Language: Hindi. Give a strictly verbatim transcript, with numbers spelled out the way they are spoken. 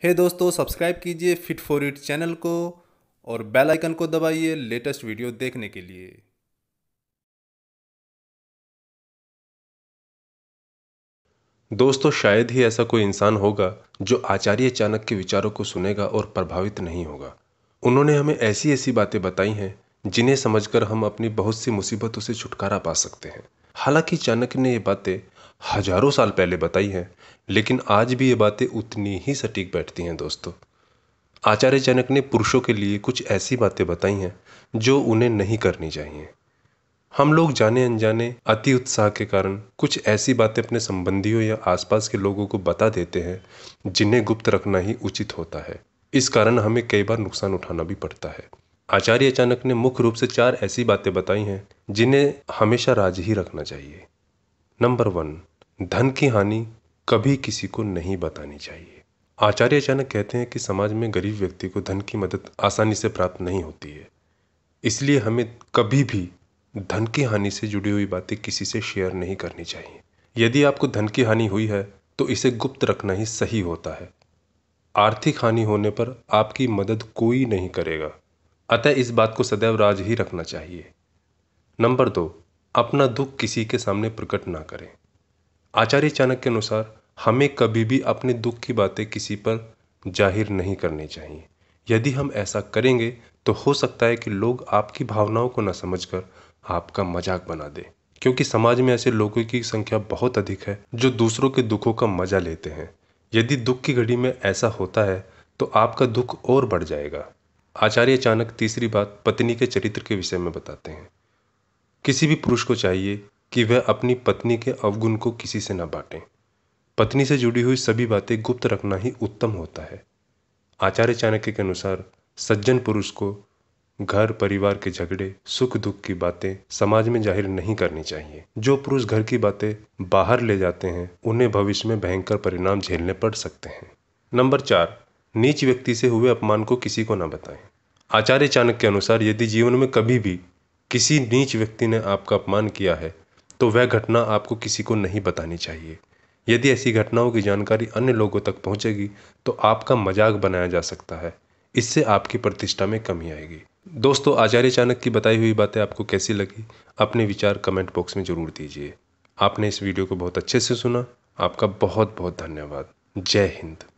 हे दोस्तों, सब्सक्राइब कीजिए फिट फॉर इट चैनल को और बेल आइकन को दबाइए लेटेस्ट वीडियो देखने के लिए। दोस्तों, शायद ही ऐसा कोई इंसान होगा जो आचार्य चाणक्य के विचारों को सुनेगा और प्रभावित नहीं होगा। उन्होंने हमें ऐसी ऐसी बातें बताई हैं जिन्हें समझकर हम अपनी बहुत सी मुसीबतों से छुटकारा पा सकते हैं। हालांकि चाणक्य ने ये बातें हजारों साल पहले बताई हैं, लेकिन आज भी ये बातें उतनी ही सटीक बैठती हैं। दोस्तों, आचार्य चाणक्य ने पुरुषों के लिए कुछ ऐसी बातें बताई हैं जो उन्हें नहीं करनी चाहिए। हम लोग जाने अनजाने अति उत्साह के कारण कुछ ऐसी बातें अपने संबंधियों या आसपास के लोगों को बता देते हैं जिन्हें गुप्त रखना ही उचित होता है। इस कारण हमें कई बार नुकसान उठाना भी पड़ता है। आचार्य चाणक्य ने मुख्य रूप से चार ऐसी बातें बताई हैं जिन्हें हमेशा राज ही रखना चाहिए। नंबर वन, धन की हानि कभी किसी को नहीं बतानी चाहिए। आचार्य चाणक्य कहते हैं कि समाज में गरीब व्यक्ति को धन की मदद आसानी से प्राप्त नहीं होती है, इसलिए हमें कभी भी धन की हानि से जुड़ी हुई बातें किसी से शेयर नहीं करनी चाहिए। यदि आपको धन की हानि हुई है तो इसे गुप्त रखना ही सही होता है। आर्थिक हानि होने पर आपकी मदद कोई नहीं करेगा, अतः इस बात को सदैव राज ही रखना चाहिए। नंबर दो, अपना दुख किसी के सामने प्रकट ना करें। आचार्य चाणक्य के अनुसार हमें कभी भी अपने दुख की बातें किसी पर जाहिर नहीं करनी चाहिए। यदि हम ऐसा करेंगे तो हो सकता है कि लोग आपकी भावनाओं को न समझकर आपका मजाक बना दे, क्योंकि समाज में ऐसे लोगों की संख्या बहुत अधिक है जो दूसरों के दुखों का मजा लेते हैं। यदि दुख की घड़ी में ऐसा होता है तो आपका दुख और बढ़ जाएगा। आचार्य चाणक्य तीसरी बात पत्नी के चरित्र के विषय में बताते हैं। किसी भी पुरुष को चाहिए कि वह अपनी पत्नी के अवगुण को किसी से न बांटे। पत्नी से जुड़ी हुई सभी बातें गुप्त रखना ही उत्तम होता है। आचार्य चाणक्य के अनुसार सज्जन पुरुष को घर परिवार के झगड़े सुख दुख की बातें समाज में जाहिर नहीं करनी चाहिए। जो पुरुष घर की बातें बाहर ले जाते हैं उन्हें भविष्य में भयंकर परिणाम झेलने पड़ सकते हैं। नंबर चार, नीच व्यक्ति से हुए अपमान को किसी को न बताएं। आचार्य चाणक्य के अनुसार यदि जीवन में कभी भी किसी नीच व्यक्ति ने आपका अपमान किया है तो वह घटना आपको किसी को नहीं बतानी चाहिए। यदि ऐसी घटनाओं की जानकारी अन्य लोगों तक पहुंचेगी तो आपका मजाक बनाया जा सकता है। इससे आपकी प्रतिष्ठा में कमी आएगी। दोस्तों, आचार्य चाणक्य की बताई हुई बातें आपको कैसी लगी, अपने विचार कमेंट बॉक्स में जरूर दीजिए। आपने इस वीडियो को बहुत अच्छे से सुना, आपका बहुत बहुत धन्यवाद। जय हिंद।